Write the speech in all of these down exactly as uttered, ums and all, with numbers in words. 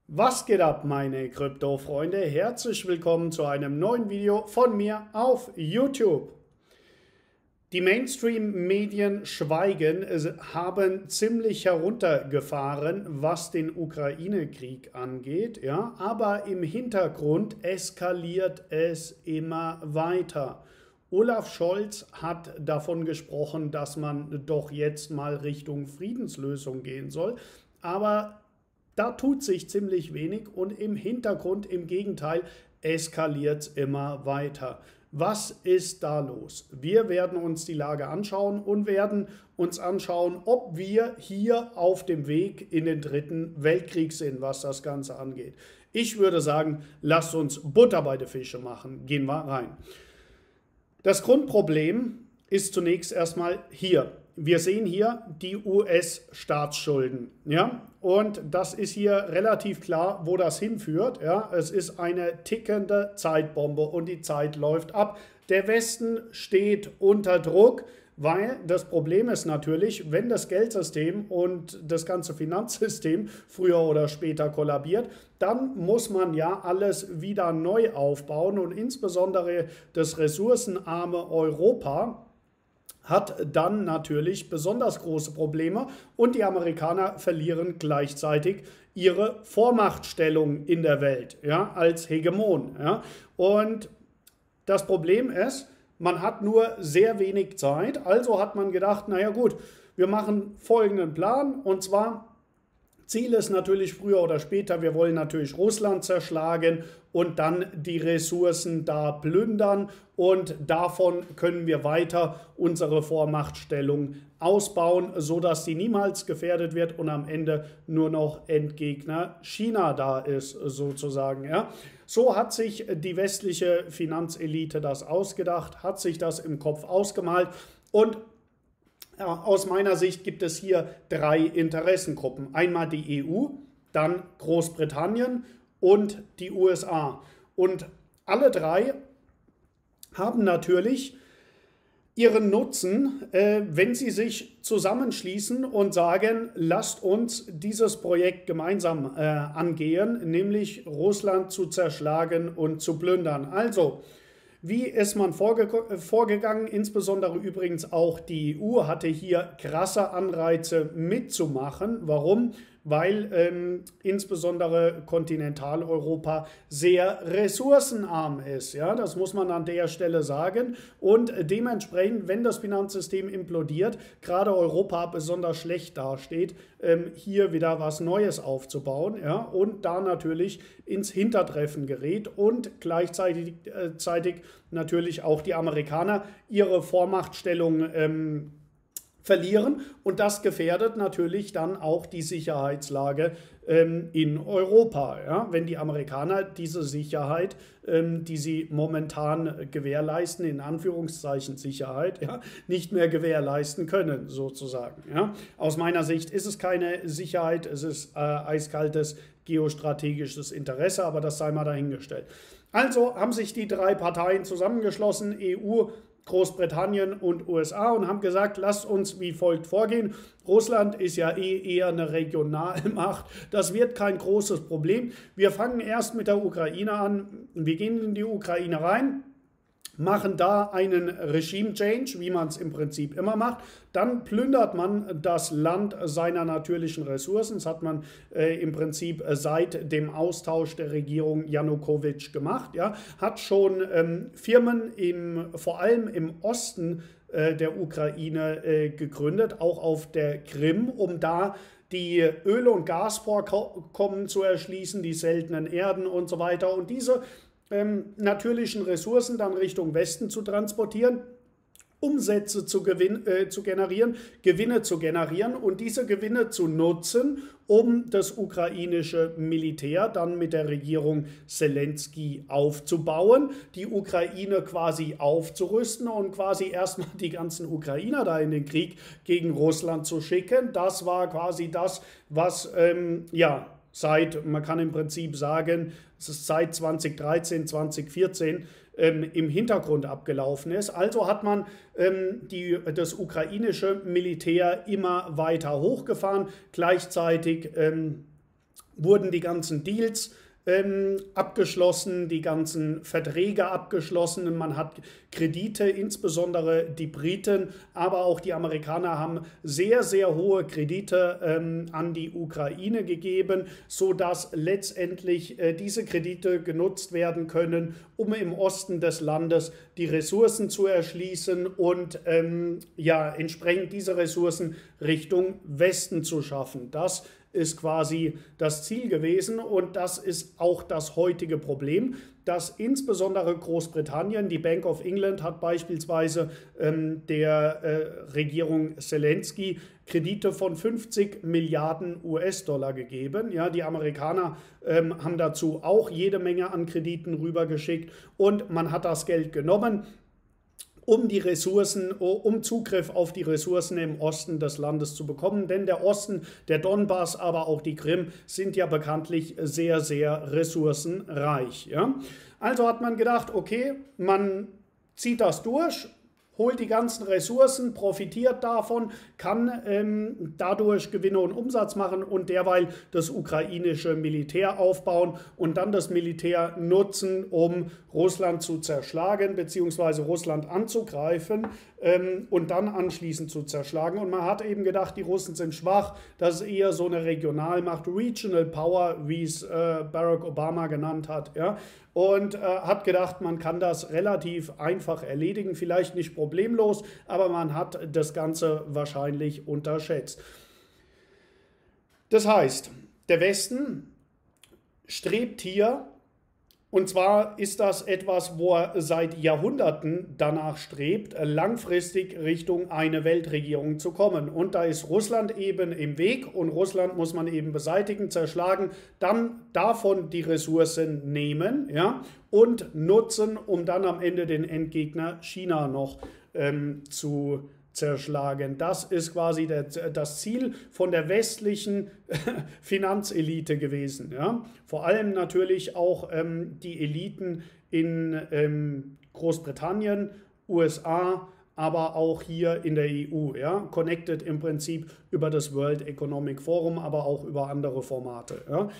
Was geht ab, meine Krypto-Freunde? Herzlich willkommen zu einem neuen Video von mir auf YouTube. Die Mainstream-Medien schweigen, haben ziemlich heruntergefahren, was den Ukraine-Krieg angeht, ja, aber im Hintergrund eskaliert es immer weiter. Olaf Scholz hat davon gesprochen, dass man doch jetzt mal Richtung Friedenslösung gehen soll, aber da tut sich ziemlich wenig und im Hintergrund, im Gegenteil, eskaliert es immer weiter. Was ist da los? Wir werden uns die Lage anschauen und werden uns anschauen, ob wir hier auf dem Weg in den dritten Weltkrieg sind, was das Ganze angeht. Ich würde sagen, lasst uns Butter bei den Fische machen. Gehen wir rein. Das Grundproblem ist zunächst erstmal hier. Wir sehen hier die U S-Staatsschulden, ja, und das ist hier relativ klar, wo das hinführt, ja. Es ist eine tickende Zeitbombe und die Zeit läuft ab. Der Westen steht unter Druck, weil das Problem ist natürlich, wenn das Geldsystem und das ganze Finanzsystem früher oder später kollabiert, dann muss man ja alles wieder neu aufbauen und insbesondere das ressourcenarme Europa hat dann natürlich besonders große Probleme und die Amerikaner verlieren gleichzeitig ihre Vormachtstellung in der Welt, ja, als Hegemon. Ja. Und das Problem ist, man hat nur sehr wenig Zeit, also hat man gedacht, naja gut, wir machen folgenden Plan, und zwar Ziel ist natürlich früher oder später, wir wollen natürlich Russland zerschlagen und dann die Ressourcen da plündern und davon können wir weiter unsere Vormachtstellung ausbauen, sodass sie niemals gefährdet wird und am Ende nur noch Endgegner China da ist, sozusagen. Ja. So hat sich die westliche Finanzelite das ausgedacht, hat sich das im Kopf ausgemalt und ja, aus meiner Sicht gibt es hier drei Interessengruppen. Einmal die E U, dann Großbritannien und die U S A. Und alle drei haben natürlich ihren Nutzen, äh, wenn sie sich zusammenschließen und sagen, lasst uns dieses Projekt gemeinsam äh, angehen, nämlich Russland zu zerschlagen und zu plündern. Also, wie ist man vorge vorgegangen? Insbesondere übrigens auch die E U hatte hier krasse Anreize mitzumachen. Warum? Weil ähm, insbesondere Kontinentaleuropa sehr ressourcenarm ist. Ja, das muss man an der Stelle sagen. Und dementsprechend, wenn das Finanzsystem implodiert, gerade Europa besonders schlecht dasteht, ähm, hier wieder was Neues aufzubauen, ja, und da natürlich ins Hintertreffen gerät und gleichzeitig äh, zeitig natürlich auch die Amerikaner ihre Vormachtstellung ähm, verlieren und das gefährdet natürlich dann auch die Sicherheitslage ähm, in Europa. Ja? Wenn die Amerikaner diese Sicherheit, ähm, die sie momentan gewährleisten, in Anführungszeichen Sicherheit, ja, nicht mehr gewährleisten können, sozusagen. Ja? Aus meiner Sicht ist es keine Sicherheit, es ist äh, eiskaltes geostrategisches Interesse, aber das sei mal dahingestellt. Also haben sich die drei Parteien zusammengeschlossen, E U, Großbritannien und U S A, und haben gesagt, lasst uns wie folgt vorgehen. Russland ist ja eh eher eine Regionalmacht. Das wird kein großes Problem. Wir fangen erst mit der Ukraine an. Wir gehen in die Ukraine rein, machen da einen Regime-Change, wie man es im Prinzip immer macht. Dann plündert man das Land seiner natürlichen Ressourcen. Das hat man äh, im Prinzip seit dem Austausch der Regierung Janukowitsch gemacht. Ja. Hat schon ähm, Firmen im, vor allem im Osten äh, der Ukraine äh, gegründet, auch auf der Krim, um da die Öl- und Gasvorkommen zu erschließen, die seltenen Erden und so weiter. Und diese Ähm, natürlichen Ressourcen dann Richtung Westen zu transportieren, Umsätze zu, gewin äh, zu generieren, Gewinne zu generieren und diese Gewinne zu nutzen, um das ukrainische Militär dann mit der Regierung Zelensky aufzubauen, die Ukraine quasi aufzurüsten und quasi erstmal die ganzen Ukrainer da in den Krieg gegen Russland zu schicken. Das war quasi das, was, ähm, ja, seit, man kann im Prinzip sagen, es ist seit zweitausenddreizehn, zweitausendvierzehn ähm, im Hintergrund abgelaufen ist. Also hat man ähm, die, das ukrainische Militär immer weiter hochgefahren, gleichzeitig ähm, wurden die ganzen Deals ähm, abgeschlossen, die ganzen Verträge abgeschlossen. Man hat Kredite, insbesondere die Briten, aber auch die Amerikaner haben sehr, sehr hohe Kredite ähm, an die Ukraine gegeben, sodass letztendlich äh, diese Kredite genutzt werden können, um im Osten des Landes die Ressourcen zu erschließen und ähm, ja, entsprechend diese Ressourcen Richtung Westen zu schaffen. Das ist quasi das Ziel gewesen und das ist auch das heutige Problem, dass insbesondere Großbritannien, die Bank of England hat beispielsweise ähm, der äh, Regierung Zelensky Kredite von fünfzig Milliarden U S-Dollar gegeben. Ja, die Amerikaner ähm, haben dazu auch jede Menge an Krediten rübergeschickt und man hat das Geld genommen, um die Ressourcen, um Zugriff auf die Ressourcen im Osten des Landes zu bekommen. Denn der Osten, der Donbass, aber auch die Krim sind ja bekanntlich sehr, sehr ressourcenreich. Ja? Also hat man gedacht, okay, man zieht das durch, holt die ganzen Ressourcen, profitiert davon, kann ähm, dadurch Gewinne und Umsatz machen und derweil das ukrainische Militär aufbauen und dann das Militär nutzen, um Russland zu zerschlagen bzw. Russland anzugreifen ähm, und dann anschließend zu zerschlagen. Und man hat eben gedacht, die Russen sind schwach, das ist eher so eine Regionalmacht, Regional Power, wie es äh, Barack Obama genannt hat, ja. Und äh, hat gedacht, man kann das relativ einfach erledigen, vielleicht nicht problemlos, aber man hat das Ganze wahrscheinlich unterschätzt. Das heißt, der Westen strebt hier, und zwar ist das etwas, wo er seit Jahrhunderten danach strebt, langfristig Richtung eine Weltregierung zu kommen. Und da ist Russland eben im Weg und Russland muss man eben beseitigen, zerschlagen, dann davon die Ressourcen nehmen, ja, und nutzen, um dann am Ende den Endgegner China noch ähm, zu zerschlagen. Das ist quasi der, das Ziel von der westlichen Finanzelite gewesen. Ja? Vor allem natürlich auch ähm, die Eliten in ähm, Großbritannien, U S A, aber auch hier in der E U. Ja? Connected im Prinzip über das World Economic Forum, aber auch über andere Formate. Ja?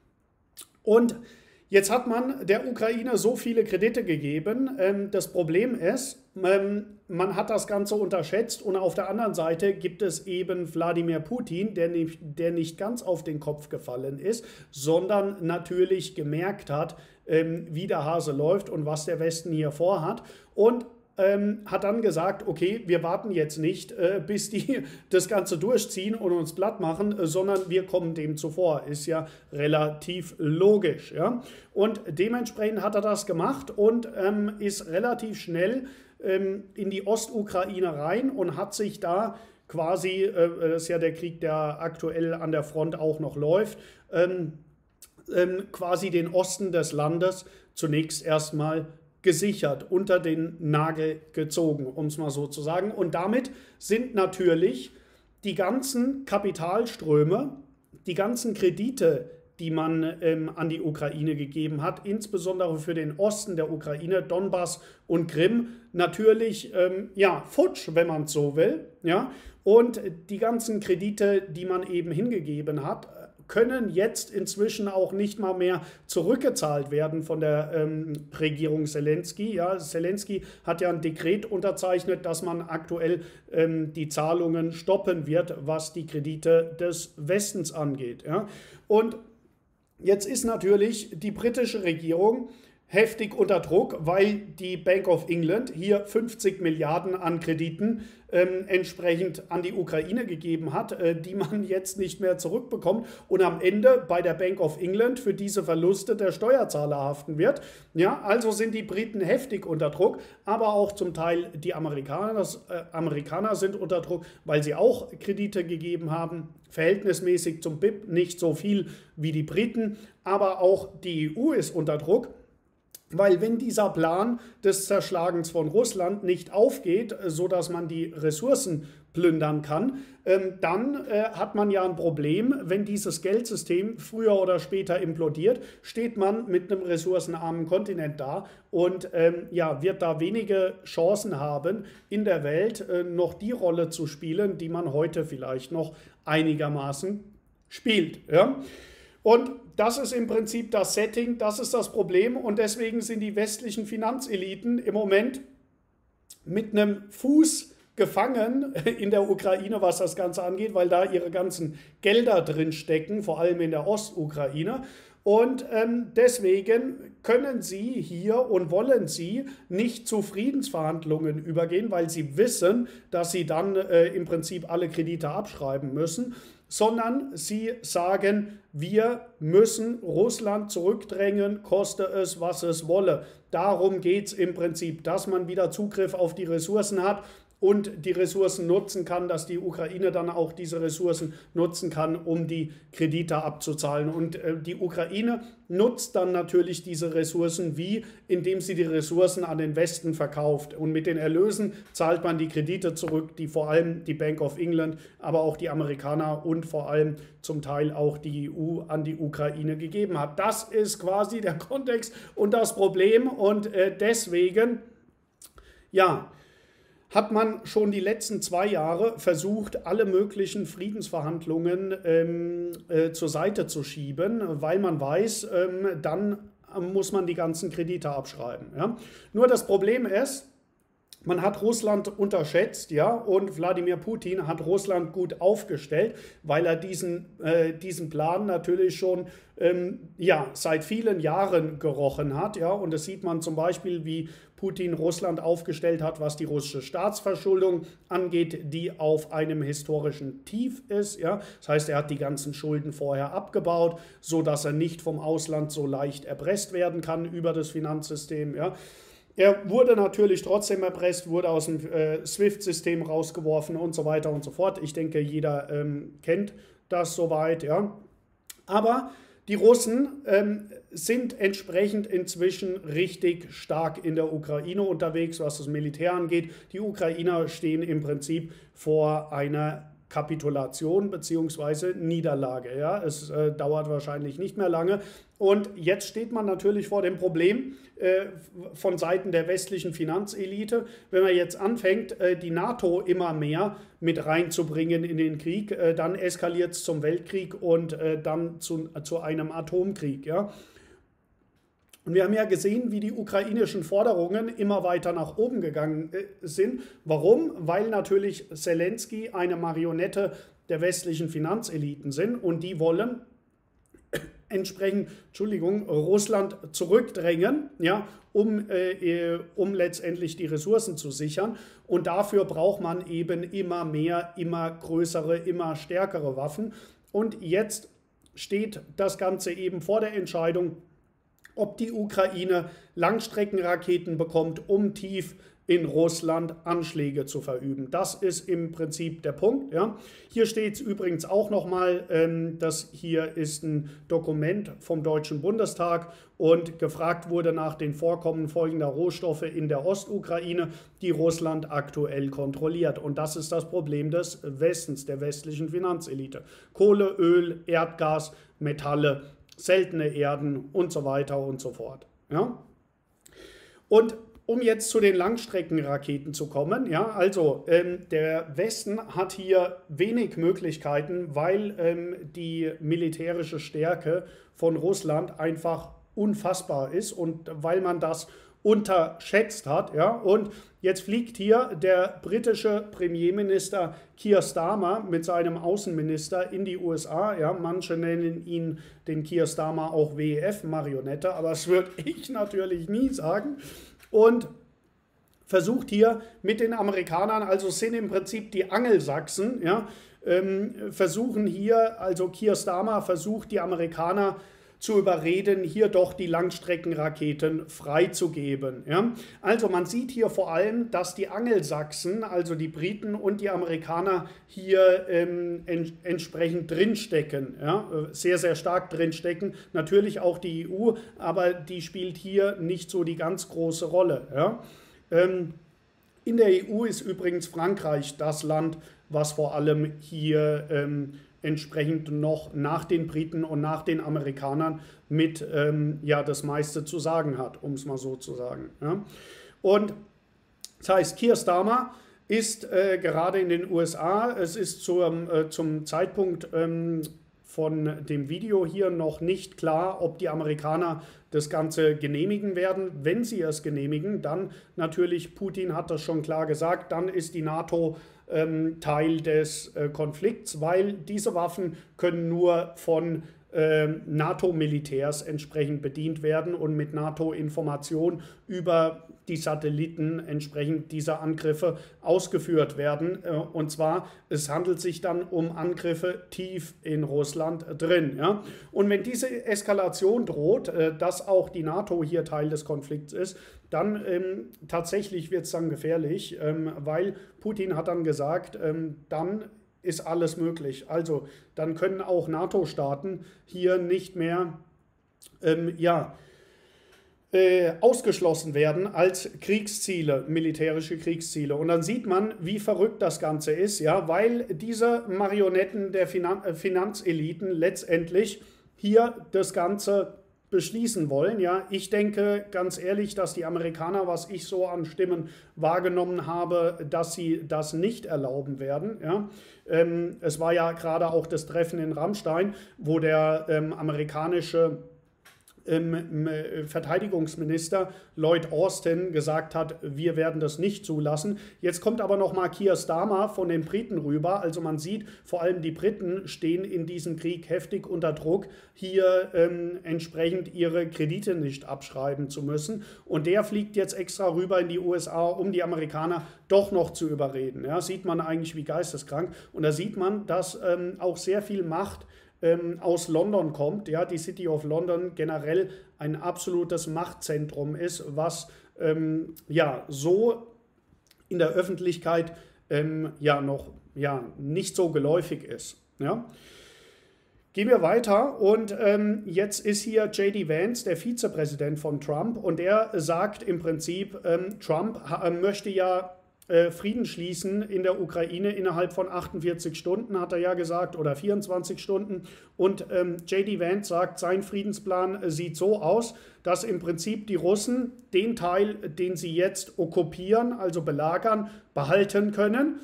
Und jetzt hat man der Ukraine so viele Kredite gegeben. Ähm, das Problem ist, ähm, man hat das Ganze unterschätzt und auf der anderen Seite gibt es eben Wladimir Putin, der nicht, der nicht ganz auf den Kopf gefallen ist, sondern natürlich gemerkt hat, ähm, wie der Hase läuft und was der Westen hier vorhat und Ähm, hat dann gesagt, okay, wir warten jetzt nicht, äh, bis die das Ganze durchziehen und uns platt machen, äh, sondern wir kommen dem zuvor. Ist ja relativ logisch. Ja? Und dementsprechend hat er das gemacht und ähm, ist relativ schnell ähm, in die Ostukraine rein und hat sich da quasi, äh, das ist ja der Krieg, der aktuell an der Front auch noch läuft, ähm, ähm, quasi den Osten des Landes zunächst erstmal gesichert, unter den Nagel gezogen, um es mal so zu sagen. Und damit sind natürlich die ganzen Kapitalströme, die ganzen Kredite, die man ähm, an die Ukraine gegeben hat, insbesondere für den Osten der Ukraine, Donbass und Krim, natürlich ähm, ja, futsch, wenn man es so will. Ja? Und die ganzen Kredite, die man eben hingegeben hat, können jetzt inzwischen auch nicht mal mehr zurückgezahlt werden von der ähm, Regierung Zelensky. Ja, Zelensky hat ja ein Dekret unterzeichnet, dass man aktuell ähm, die Zahlungen stoppen wird, was die Kredite des Westens angeht. Ja. Und jetzt ist natürlich die britische Regierung heftig unter Druck, weil die Bank of England hier fünfzig Milliarden an Krediten ähm, entsprechend an die Ukraine gegeben hat, äh, die man jetzt nicht mehr zurückbekommt und am Ende bei der Bank of England für diese Verluste der Steuerzahler haften wird. Ja, also sind die Briten heftig unter Druck, aber auch zum Teil die Amerikaner, das, äh, Amerikaner sind unter Druck, weil sie auch Kredite gegeben haben, verhältnismäßig zum B I P nicht so viel wie die Briten, aber auch die E U ist unter Druck. Weil wenn dieser Plan des Zerschlagens von Russland nicht aufgeht, sodass man die Ressourcen plündern kann, dann hat man ja ein Problem. Wenn dieses Geldsystem früher oder später implodiert, steht man mit einem ressourcenarmen Kontinent da und ja, wird da wenige Chancen haben, in der Welt noch die Rolle zu spielen, die man heute vielleicht noch einigermaßen spielt. Ja? Und das ist im Prinzip das Setting, das ist das Problem und deswegen sind die westlichen Finanzeliten im Moment mit einem Fuß gefangen in der Ukraine, was das Ganze angeht, weil da ihre ganzen Gelder drin stecken, vor allem in der Ostukraine. Und ähm, deswegen können sie hier und wollen sie nicht zu Friedensverhandlungen übergehen, weil sie wissen, dass sie dann äh, im Prinzip alle Kredite abschreiben müssen, sondern sie sagen, wir müssen Russland zurückdrängen, koste es, was es wolle. Darum geht es im Prinzip, dass man wieder Zugriff auf die Ressourcen hat und die Ressourcen nutzen kann, dass die Ukraine dann auch diese Ressourcen nutzen kann, um die Kredite abzuzahlen. Und äh, die Ukraine nutzt dann natürlich diese Ressourcen wie, indem sie die Ressourcen an den Westen verkauft. Und mit den Erlösen zahlt man die Kredite zurück, die vor allem die Bank of England, aber auch die Amerikaner und vor allem zum Teil auch die E U an die Ukraine gegeben hat. Das ist quasi der Kontext und das Problem. Und äh, deswegen, ja, hat man schon die letzten zwei Jahre versucht, alle möglichen Friedensverhandlungen ähm, äh, zur Seite zu schieben, weil man weiß, ähm, dann muss man die ganzen Kredite abschreiben. Ja? Nur das Problem ist, man hat Russland unterschätzt, ja, und Wladimir Putin hat Russland gut aufgestellt, weil er diesen, äh, diesen Plan natürlich schon ähm, ja, seit vielen Jahren gerochen hat, ja, und das sieht man zum Beispiel, wie Putin Russland aufgestellt hat, was die russische Staatsverschuldung angeht, die auf einem historischen Tief ist, ja, das heißt, er hat die ganzen Schulden vorher abgebaut, sodass er nicht vom Ausland so leicht erpresst werden kann über das Finanzsystem, ja. Er wurde natürlich trotzdem erpresst, wurde aus dem äh, SWIFT-System rausgeworfen und so weiter und so fort. Ich denke, jeder ähm, kennt das soweit, ja. Aber die Russen ähm, sind entsprechend inzwischen richtig stark in der Ukraine unterwegs, was das Militär angeht. Die Ukrainer stehen im Prinzip vor einer Kapitulation bzw. Niederlage. Ja? Es äh, dauert wahrscheinlich nicht mehr lange. Und jetzt steht man natürlich vor dem Problem äh, von Seiten der westlichen Finanzelite, wenn man jetzt anfängt, äh, die NATO immer mehr mit reinzubringen in den Krieg, äh, dann eskaliert es zum Weltkrieg und äh, dann zu, zu einem Atomkrieg. Ja? Und wir haben ja gesehen, wie die ukrainischen Forderungen immer weiter nach oben gegangen sind. Warum? Weil natürlich Zelensky eine Marionette der westlichen Finanzeliten sind und die wollen entsprechend, Entschuldigung, Russland zurückdrängen, ja, um, äh, um letztendlich die Ressourcen zu sichern. Und dafür braucht man eben immer mehr, immer größere, immer stärkere Waffen. Und jetzt steht das Ganze eben vor der Entscheidung, ob die Ukraine Langstreckenraketen bekommt, um tief in Russland Anschläge zu verüben. Das ist im Prinzip der Punkt. Ja. Hier steht es übrigens auch nochmal, ähm, das hier ist ein Dokument vom Deutschen Bundestag und gefragt wurde nach den Vorkommen folgender Rohstoffe in der Ostukraine, die Russland aktuell kontrolliert. Und das ist das Problem des Westens, der westlichen Finanzelite. Kohle, Öl, Erdgas, Metalle, seltene Erden und so weiter und so fort. Ja? Und um jetzt zu den Langstreckenraketen zu kommen, ja, also ähm, der Westen hat hier wenig Möglichkeiten, weil ähm, die militärische Stärke von Russland einfach unfassbar ist und weil man das unterschätzt hat. Ja? Und jetzt fliegt hier der britische Premierminister Keir Starmer mit seinem Außenminister in die U S A. Ja? Manche nennen ihn den Keir Starmer auch W E F-Marionette, aber das würde ich natürlich nie sagen. Und versucht hier mit den Amerikanern, also sind im Prinzip die Angelsachsen, ja, ähm, versuchen hier, also Keir Starmer versucht die Amerikaner zu überreden, hier doch die Langstreckenraketen freizugeben. Ja? Also man sieht hier vor allem, dass die Angelsachsen, also die Briten und die Amerikaner hier ähm, en entsprechend drinstecken, ja? Sehr, sehr stark drinstecken. Natürlich auch die E U, aber die spielt hier nicht so die ganz große Rolle. Ja? Ähm, in der E U ist übrigens Frankreich das Land, was vor allem hier ähm, entsprechend noch nach den Briten und nach den Amerikanern mit ähm, ja, das meiste zu sagen hat, um es mal so zu sagen. Ja. Und das heißt, Keir Starmer ist äh, gerade in den U S A, es ist zum, äh, zum Zeitpunkt ähm, von dem Video hier noch nicht klar, ob die Amerikaner das Ganze genehmigen werden. Wenn sie es genehmigen, dann natürlich, Putin hat das schon klar gesagt, dann ist die NATO ähm, Teil des äh, Konflikts, weil diese Waffen können nur von NATO-Militärs entsprechend bedient werden und mit NATO-Information über die Satelliten entsprechend dieser Angriffe ausgeführt werden. Und zwar, es handelt sich dann um Angriffe tief in Russland drin. Ja? Und wenn diese Eskalation droht, dass auch die NATO hier Teil des Konflikts ist, dann ähm, tatsächlich wird es dann gefährlich, ähm, weil Putin hat dann gesagt, ähm, dann ist alles möglich. Also dann können auch NATO-Staaten hier nicht mehr ähm, ja, äh, ausgeschlossen werden als Kriegsziele, militärische Kriegsziele. Und dann sieht man, wie verrückt das Ganze ist, ja, weil diese Marionetten der Finan- äh, Finanzeliten letztendlich hier das Ganze beschließen wollen. Ja, ich denke ganz ehrlich, dass die Amerikaner, was ich so an Stimmen wahrgenommen habe, dass sie das nicht erlauben werden. Ja, ähm, es war ja gerade auch das Treffen in Ramstein, wo der ähm, amerikanische ähm, Verteidigungsminister Lloyd Austin gesagt hat, wir werden das nicht zulassen. Jetzt kommt aber noch mal Keir Starmer von den Briten rüber. Also man sieht, vor allem die Briten stehen in diesem Krieg heftig unter Druck, hier ähm, entsprechend ihre Kredite nicht abschreiben zu müssen. Und der fliegt jetzt extra rüber in die U S A, um die Amerikaner doch noch zu überreden. Ja, sieht man eigentlich wie geisteskrank. Und da sieht man, dass ähm, auch sehr viel Macht Ähm, aus London kommt, ja, die City of London generell ein absolutes Machtzentrum ist, was ähm, ja so in der Öffentlichkeit ähm, ja noch ja, nicht so geläufig ist. Ja. Gehen wir weiter und ähm, jetzt ist hier J D Vance, der Vizepräsident von Trump, und der sagt im Prinzip, ähm, Trump äh, möchte ja Frieden schließen in der Ukraine innerhalb von achtundvierzig Stunden, hat er ja gesagt, oder vierundzwanzig Stunden. Und ähm, J D Vance sagt, sein Friedensplan äh, sieht so aus, dass im Prinzip die Russen den Teil, den sie jetzt okkupieren, also belagern, behalten können.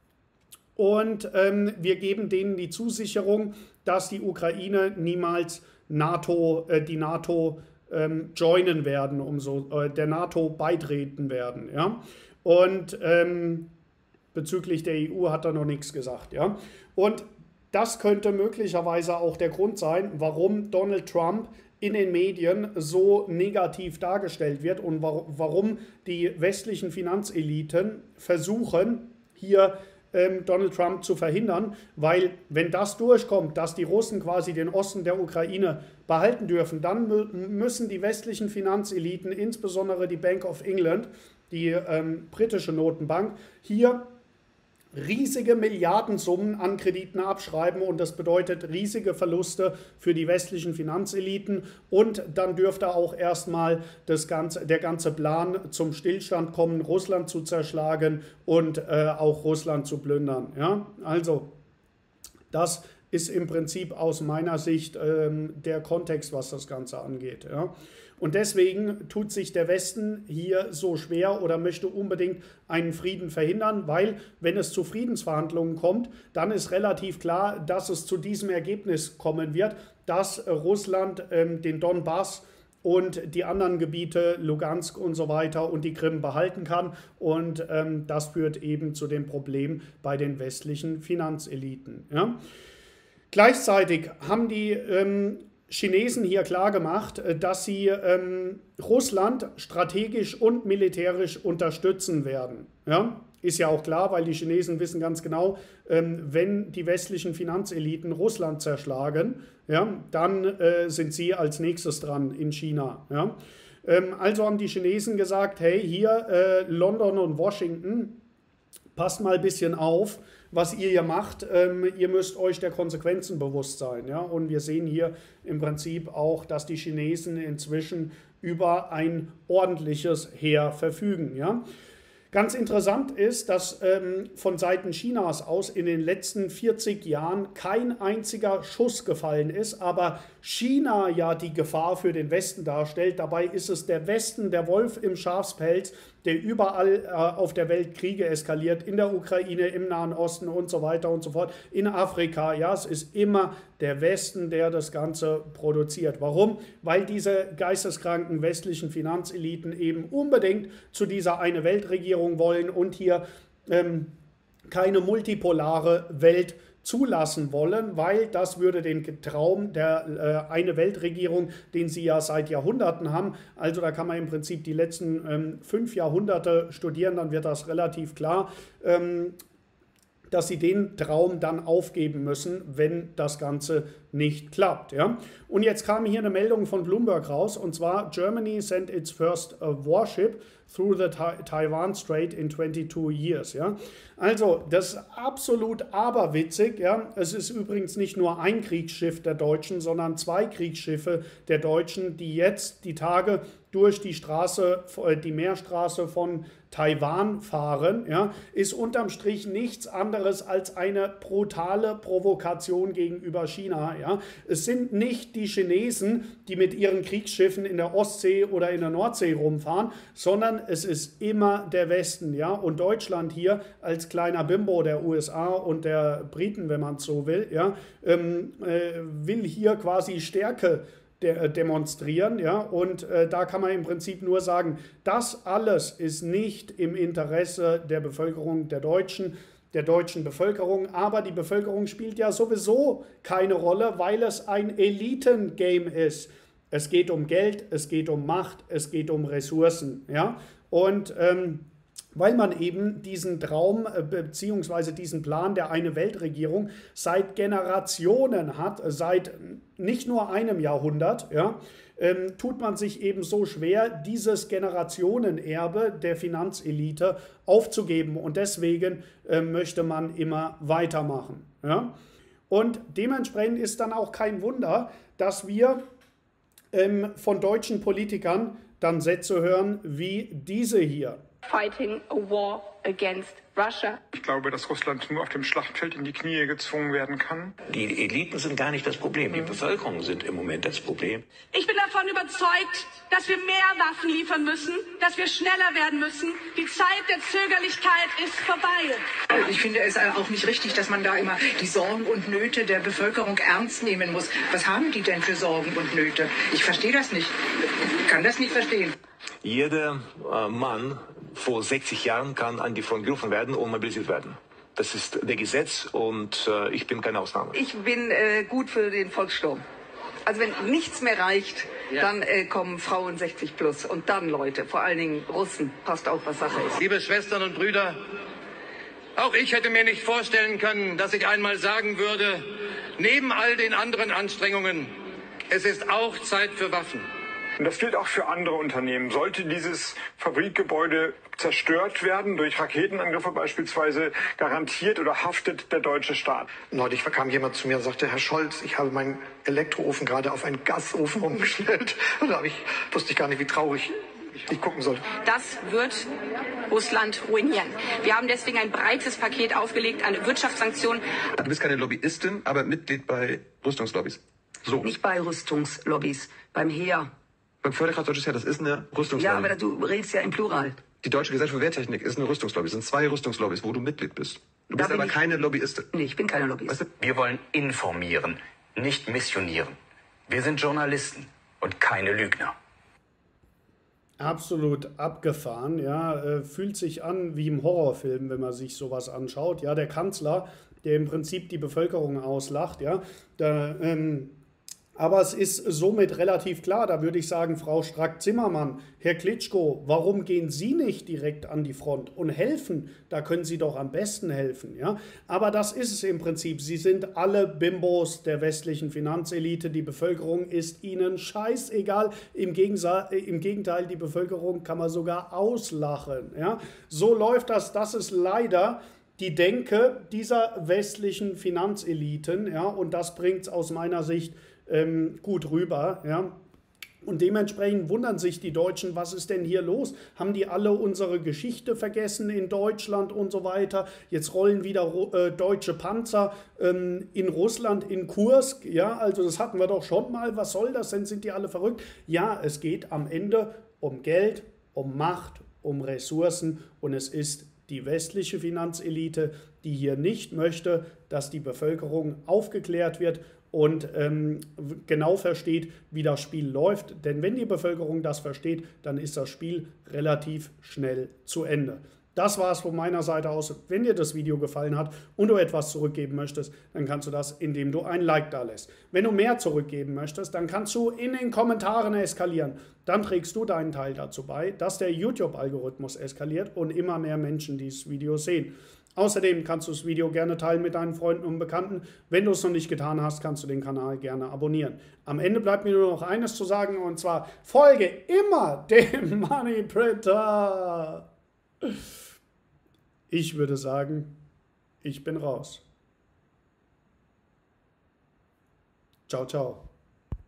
Und ähm, wir geben denen die Zusicherung, dass die Ukraine niemals NATO, äh, die NATO ähm, joinen werden, um so, äh, der NATO beitreten werden. Ja? Und ähm, bezüglich der E U hat er noch nichts gesagt. Ja? Und das könnte möglicherweise auch der Grund sein, warum Donald Trump in den Medien so negativ dargestellt wird und warum die westlichen Finanzeliten versuchen, hier ähm, Donald Trump zu verhindern, weil wenn das durchkommt, dass die Russen quasi den Osten der Ukraine behalten dürfen, dann müssen die westlichen Finanzeliten, insbesondere die Bank of England, die ähm, britische Notenbank, hier riesige Milliardensummen an Krediten abschreiben, und das bedeutet riesige Verluste für die westlichen Finanzeliten, und dann dürfte auch erstmal das ganze, der ganze Plan zum Stillstand kommen, Russland zu zerschlagen und äh, auch Russland zu plündern. Ja? Also das ist im Prinzip aus meiner Sicht ähm, der Kontext, was das Ganze angeht. Ja? Und deswegen tut sich der Westen hier so schwer oder möchte unbedingt einen Frieden verhindern, weil wenn es zu Friedensverhandlungen kommt, dann ist relativ klar, dass es zu diesem Ergebnis kommen wird, dass Russland ähm, den Donbass und die anderen Gebiete, Lugansk und so weiter und die Krim behalten kann. Und ähm, das führt eben zu dem Problem bei den westlichen Finanzeliten. Ja? Gleichzeitig haben die ähm, Chinesen hier klargemacht, dass sie ähm, Russland strategisch und militärisch unterstützen werden. Ja? Ist ja auch klar, weil die Chinesen wissen ganz genau, ähm, wenn die westlichen Finanzeliten Russland zerschlagen, ja, dann äh, sind sie als nächstes dran in China. Ja? Ähm, also haben die Chinesen gesagt, hey, hier äh, London und Washington, passt mal ein bisschen auf, was ihr hier macht. Ähm, ihr müsst euch der Konsequenzen bewusst sein. Ja? Und wir sehen hier im Prinzip auch, dass die Chinesen inzwischen über ein ordentliches Heer verfügen. Ja? Ganz interessant ist, dass ähm, von Seiten Chinas aus in den letzten vierzig Jahren kein einziger Schuss gefallen ist, aber China ja die Gefahr für den Westen darstellt. Dabei ist es der Westen, der Wolf im Schafspelz, der überall äh, auf der Welt Kriege eskaliert, in der Ukraine, im Nahen Osten und so weiter und so fort, in Afrika. Ja, es ist immer der Westen, der das Ganze produziert. Warum? Weil diese geisteskranken westlichen Finanzeliten eben unbedingt zu dieser eine Weltregierung wollen und hier ähm, keine multipolare Welt zulassen wollen, weil das würde den Traum der äh, eine Weltregierung, den sie ja seit Jahrhunderten haben, also da kann man im Prinzip die letzten ähm, fünf Jahrhunderte studieren, dann wird das relativ klar, ähm, dass sie den Traum dann aufgeben müssen, wenn das Ganze nicht klappt. Ja? Und jetzt kam hier eine Meldung von Bloomberg raus, und zwar Germany sent its first uh, warship through the Taiwan Strait in twenty-two years. Ja? Also, das ist absolut aberwitzig. Ja? Es ist übrigens nicht nur ein Kriegsschiff der Deutschen, sondern zwei Kriegsschiffe der Deutschen, die jetzt die Tage durch die Straße, die Meerstraße von Taiwan fahren, ja, ist unterm Strich nichts anderes als eine brutale Provokation gegenüber China. Ja. Es sind nicht die Chinesen, die mit ihren Kriegsschiffen in der Ostsee oder in der Nordsee rumfahren, sondern es ist immer der Westen. Ja. Und Deutschland hier als kleiner Bimbo der U S A und der Briten, wenn man es so will, ja, ähm, äh, will hier quasi Stärke demonstrieren, ja, und äh, da kann man im Prinzip nur sagen, das alles ist nicht im Interesse der Bevölkerung der Deutschen, der deutschen Bevölkerung, aber die Bevölkerung spielt ja sowieso keine Rolle, weil es ein Elitengame ist. Es geht um Geld, es geht um Macht, es geht um Ressourcen, ja, und ähm, weil man eben diesen Traum bzw. diesen Plan der eine Weltregierung seit Generationen hat, seit nicht nur einem Jahrhundert, ja, ähm, tut man sich eben so schwer, dieses Generationenerbe der Finanzelite aufzugeben, und deswegen äh, möchte man immer weitermachen. Ja. Und dementsprechend ist dann auch kein Wunder, dass wir ähm, von deutschen Politikern dann Sätze hören wie diese hier. Fighting a war against Russia. Ich glaube, dass Russland nur auf dem Schlachtfeld in die Knie gezwungen werden kann. Die Eliten sind gar nicht das Problem, die Bevölkerung sind im Moment das Problem. Ich bin davon überzeugt, dass wir mehr Waffen liefern müssen, dass wir schneller werden müssen. Die Zeit der Zögerlichkeit ist vorbei. Ich finde es auch nicht richtig, dass man da immer die Sorgen und Nöte der Bevölkerung ernst nehmen muss. Was haben die denn für Sorgen und Nöte? Ich verstehe das nicht. Ich kann das nicht verstehen. Jeder äh, Mann vor sechzig Jahren kann an die Front gerufen werden und mobilisiert werden. Das ist der Gesetz, und äh, ich bin keine Ausnahme. Ich bin äh, gut für den Volkssturm. Also wenn nichts mehr reicht, ja, dann äh, kommen Frauen sechzig plus. Und dann, Leute, vor allen Dingen Russen, passt auf, was Sache ist. Liebe Schwestern und Brüder, auch ich hätte mir nicht vorstellen können, dass ich einmal sagen würde, neben all den anderen Anstrengungen, es ist auch Zeit für Waffen. Und das gilt auch für andere Unternehmen. Sollte dieses Fabrikgebäude zerstört werden, durch Raketenangriffe beispielsweise, garantiert oder haftet der deutsche Staat. Neulich kam jemand zu mir und sagte, Herr Scholz, ich habe meinen Elektroofen gerade auf einen Gasofen umgestellt. Und da ich, wusste ich gar nicht, wie traurig ich gucken sollte. Das wird Russland ruinieren. Wir haben deswegen ein breites Paket aufgelegt an Wirtschaftssanktionen. Du bist keine Lobbyistin, aber Mitglied bei Rüstungslobbys. So. Nicht bei Rüstungslobbys, beim Heer. Beim Förderkraft Deutsches Heer, das ist eine Rüstungslobby. Ja, aber du redest ja im Plural. Die Deutsche Gesellschaft für Wehrtechnik ist eine Rüstungslobby. Es sind zwei Rüstungslobbys, wo du Mitglied bist. Du bist aber keine Lobbyistin. Nee, ich bin keine Lobbyistin. Weißt du? Wir wollen informieren, nicht missionieren. Wir sind Journalisten und keine Lügner. Absolut abgefahren, ja, äh, fühlt sich an wie im Horrorfilm, wenn man sich sowas anschaut. Ja, der Kanzler, der im Prinzip die Bevölkerung auslacht, ja, da, ähm, aber es ist somit relativ klar, da würde ich sagen, Frau Strack-Zimmermann, Herr Klitschko, warum gehen Sie nicht direkt an die Front und helfen? Da können Sie doch am besten helfen. Ja? Aber das ist es im Prinzip. Sie sind alle Bimbos der westlichen Finanzelite. Die Bevölkerung ist ihnen scheißegal. Im, Gegensa- im Gegenteil, die Bevölkerung kann man sogar auslachen. Ja? So läuft das. Das ist leider die Denke dieser westlichen Finanzeliten. Ja? Und das bringt es aus meiner Sicht Ähm, gut rüber, ja. Und dementsprechend wundern sich die Deutschen, was ist denn hier los? Haben die alle unsere Geschichte vergessen in Deutschland und so weiter? Jetzt rollen wieder äh, deutsche Panzer ähm, in Russland, in Kursk, ja, also das hatten wir doch schon mal. Was soll das denn? Sind die alle verrückt? Ja, es geht am Ende um Geld, um Macht, um Ressourcen und es ist die westliche Finanzelite, die hier nicht möchte, dass die Bevölkerung aufgeklärt wird und ähm, genau versteht, wie das Spiel läuft. Denn wenn die Bevölkerung das versteht, dann ist das Spiel relativ schnell zu Ende. Das war es von meiner Seite aus. Wenn dir das Video gefallen hat und du etwas zurückgeben möchtest, dann kannst du das, indem du ein Like da lässt. Wenn du mehr zurückgeben möchtest, dann kannst du in den Kommentaren eskalieren. Dann trägst du deinen Teil dazu bei, dass der YouTube-Algorithmus eskaliert und immer mehr Menschen dieses Video sehen. Außerdem kannst du das Video gerne teilen mit deinen Freunden und Bekannten. Wenn du es noch nicht getan hast, kannst du den Kanal gerne abonnieren. Am Ende bleibt mir nur noch eines zu sagen, und zwar folge immer dem Money Printer. Ich würde sagen, ich bin raus. Ciao, ciao.